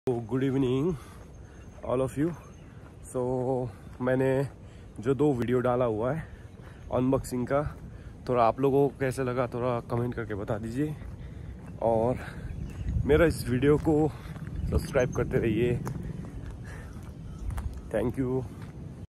Good evening all of you. So मैंने जो 2 video डाला हुआ है अनबॉक्सिंग का, थोड़ा आप लोगों को कैसे लगा थोड़ा कमेंट करके बता दीजिए, और मेरा इस वीडियो को सब्सक्राइब करते रहिए। Thank you.